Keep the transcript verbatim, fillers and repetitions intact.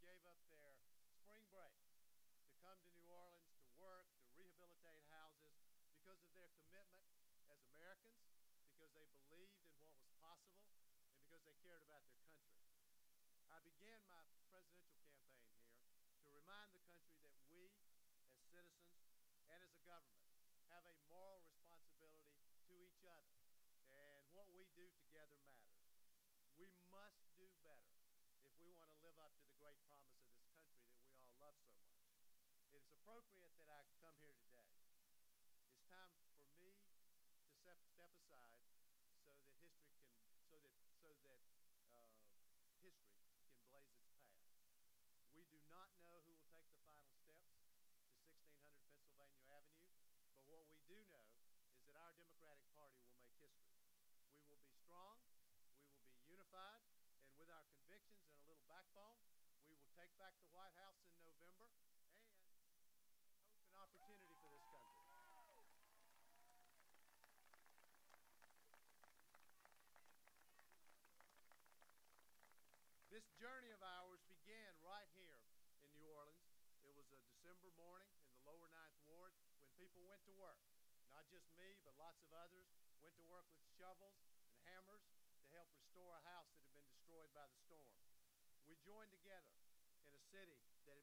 gave up their spring break to come to New Orleans to work, to rehabilitate houses because of their commitment as Americans, because they believed in what was possible, and because they cared about their country. I began my presidential campaign here to remind the country that we, as citizens and as a government, have a moral responsibility to each other, and what we do together matters. We must do better if we want to live up to the great promise of this country that we all love so much. It is appropriate that I come here today. It's time for me to step, step aside so that history can, so that, so that uh, history can blaze its path. We do not know who will take the final steps to sixteen hundred Pennsylvania Avenue, but what we do know is that our Democratic Party will make history. We will be strong, we will be unified, and with our convictions and a little backbone, we will take back the White House in November and hope and opportunity for this country. This journey of ours began right here in New Orleans. It was a December morning in the lower ninth ward when people went to work. Not just me, but lots of others went to work with shovels and hammers to help restore a house that had been destroyed by the storm. We joined together in a city that